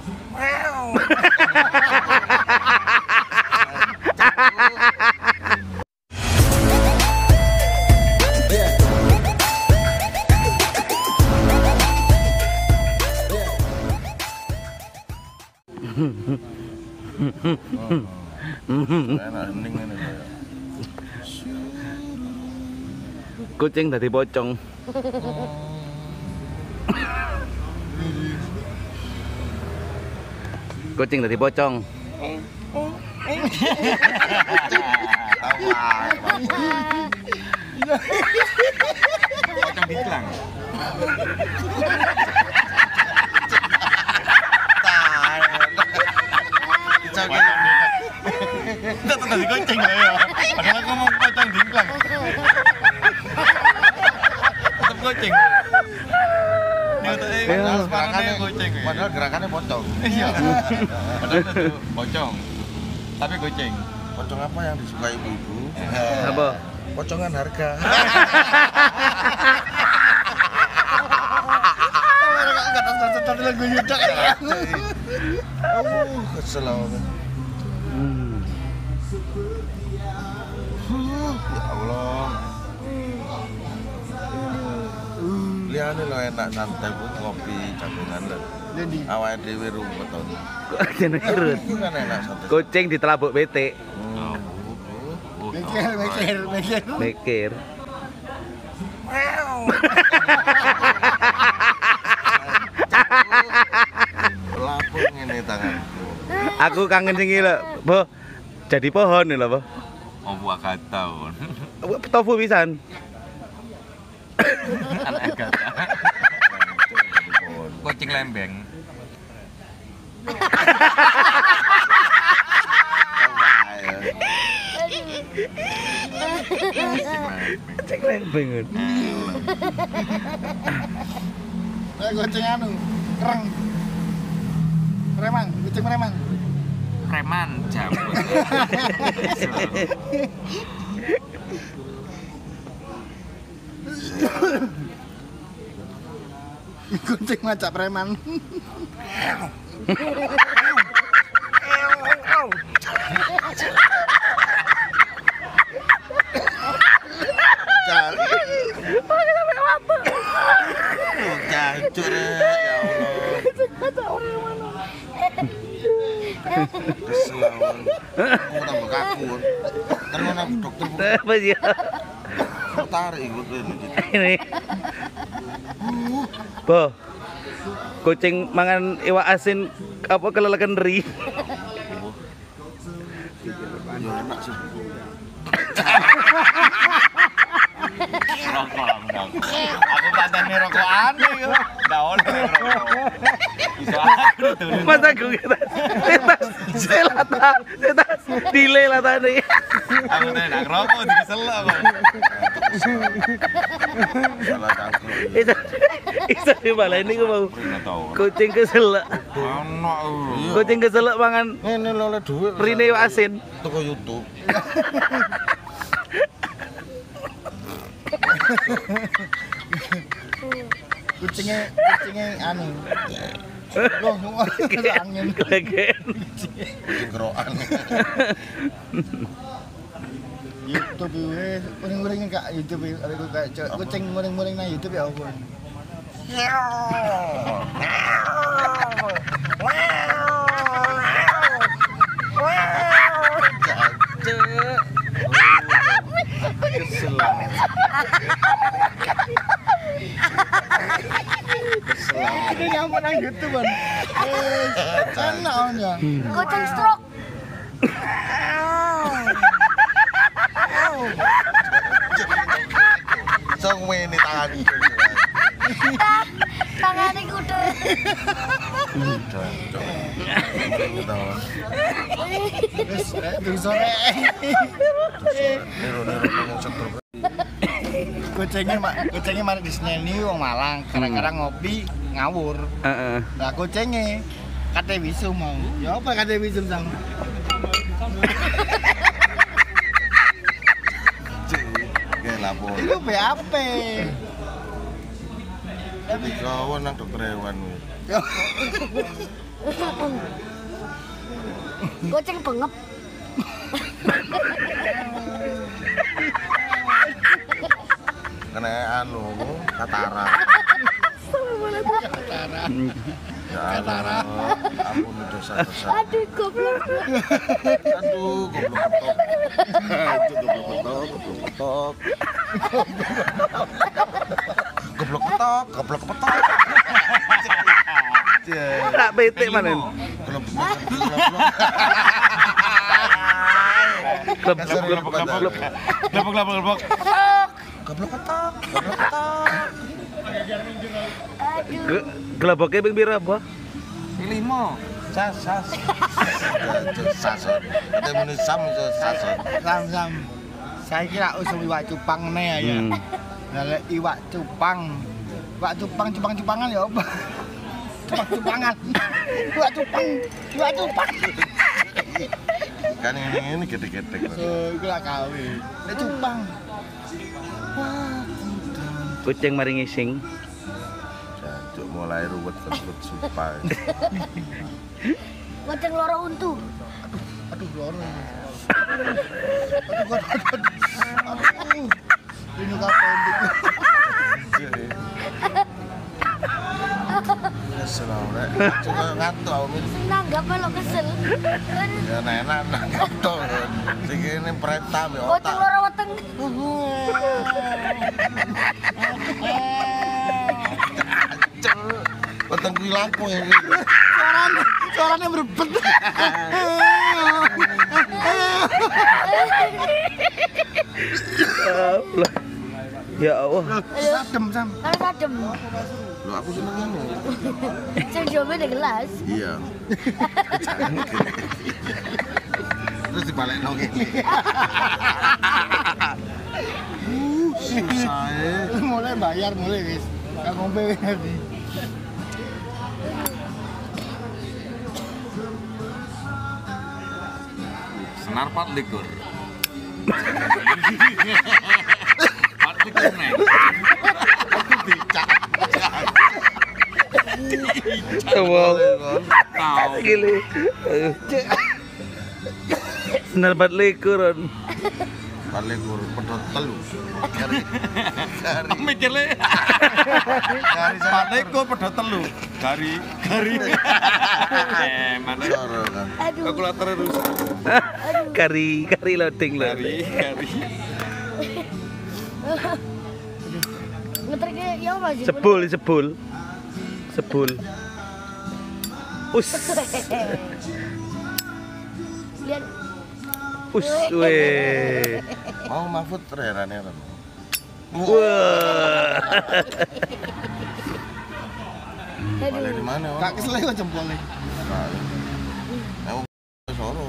Kucing dadi pocong. Kucing dadi pocong. Pocong diklang. Itu tadi kucing ya. Padahal aku mau pocong diklang. Tetap kucing. Padahal gerakannya pocong. Iya. Padahal itu pocong. Tapi kucing. Pocong apa yang disukai ibu-ibu? Apa? Pocongan harga. Kesel banget. Ya Allah. Liane lo enak santai pun ngopi jagungan lho. Awake dhewe rumput to. Jeneng kerut. Kan enak santai. Kucing ditelabuk betik. Mikir. Lapuk ngene tanganku. Aku kangen sing iki lho, Bo. Jadi pohon lho, Bo. Oh, buah kata. Tofu pisan. Anak kata. Kucing lembeng. Kucing lembeng. Kucing anu, kereng. Preman, kucing preman. Preman jambut. Kucing macam preman. Jancur ya Allah. Keselawan. Aku tambah kaku. Terus dokter Apa sih? tarik ikut Ini. Bo. Kucing mangan iwak asin apa kelelekan ri. Ya enak sih. Rokok dong. Aku tandane rokokan yo. Enggak oleh rokok. Iso aku turun. Mas aku kita. Selata, delay lah tadi. Aku nak rokok dikeselak kok. Salah cangkruk. Isa di balai ini mau kucing keselak. Ono. Kucing keselak mangan Ngene lho oleh dhuwit. rine iwak asin. Toko YouTube. Kucingnya anu. Loh, angin. Legen. Kucing kerokan. YouTube wis muring-muring kak YouTube aku kayak kucing muring-muring nang YouTube ya apa. Ini nyampe nang YouTube kan. Enak ya. Kucing stroke. Song ngene tangan iki. Tangane kudu. Wis sore. Kucingnya mari diseneni wong Malang, kadang-kadang ngopi ngawur. Heeh. Lah kucingnya kate visum mau. Ya apa kate visum sang? Nggih lapor. Iku BAP. Tapi kawan nang dokter hewan. Kucing bengep. Kena anu katara. Katara. Ampun dosa-dosa. Aduh goblok. Aduh, goblok ketok. Goblok ketok. Tak bete mana? Goblok Klub klub klub. Goblok ketok. Gelaboknya bing bira apa? Limo. Sas. Sas. Ada menu sam sas. Sam. Saya kira usum iwak cupang nih ya. Nah, iwak cupang. Iwak cupang-cupangan ya apa? Cupang-cupangan. Iwak cupang. Kan ini gede-gede. So, iku lah kawin. Nek cupang. Kucing mari ngising. Jancuk mulai ruwet sumpah. Kucing loro untu. Aduh, loro. Aduh. Ini kapan Kesel rek. Coba ngantuk aku min. Senang gak melok kesel. Ya enak ngantuk. Sing ini perintah mbek Kucing otak. loro weteng. Weteng kuwi lampu ini. Suaranya berbet. Ya Allah. Sadem sam. Harus adem. Loh aku seneng ngono. Sing jome di gelas. Iya. Terus dibalik nang kene. Susah. Mulai bayar mulai wis. Gak ngombe wis nanti. Senar 24. 24 nih. Wow. Tahu. Gile. Senar 24. Balik gur pedot telu. Mikirnya. Gari Kok pedot telu. Gari. Mana? Soro kan. Aduh. Kalkulatornya rusak. Kari loading lah. Gari. Ngetriknya ya apa sih? Sebul. Us. Lihat. Weh. Mau Mahfud heran-heran. Wah. Balik di mana? Gak kesel kok jempolnya. Aku Soro.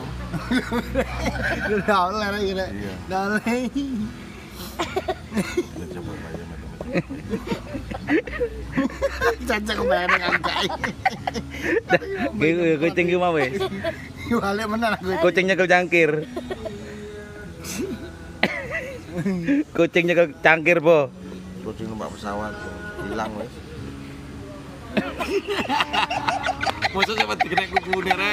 Udah oleh lagi rek. Iya. Udah oleh. Coba bayar macam-macam. Caca kebayang angkai. Kucing ki mau weh. Balik menang aku. Kucingnya kecangkir. Kucingnya kecangkir, Po. Kucing numpak pesawat hilang wes. Masa sampai dikena kukunya rek.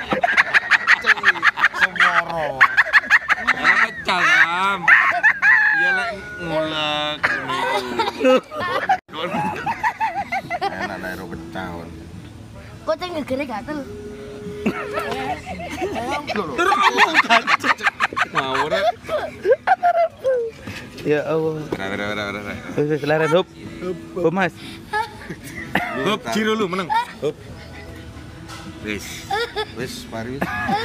Semoro. Karena pecah kan. Iya lek ngulek. Enak daerah pecah. Kucing ngegere gatel. Terus ngomong kan. Mau rek. Ya Allah. Rek. Laren hop. Hop Mas. Hop, Ciro lu menang. Hop. Wes mari.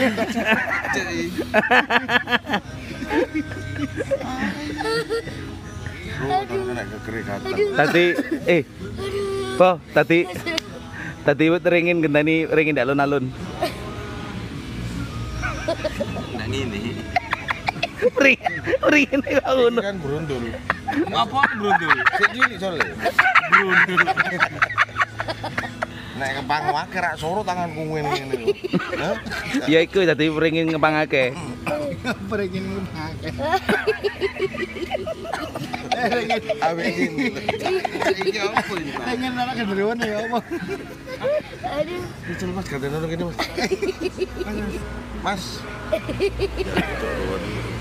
Bro, kena kekerikatan. Tadi ringin gentani ringin alun-alun. Nah ini. Ringin alun. Kan berundul. Apa berundul? Sik cilik soalnya. Berundul. Nek kepang wake rak soro tanganku ngene ngene. Hah? Ya iku dadi ringin ngepangake. Peringin menang. Awe ini. Iki apa ini, Pak? Pengen anak genderuan ya apa? Aduh. Lucu Mas, ganti nonton gini Mas. Mas.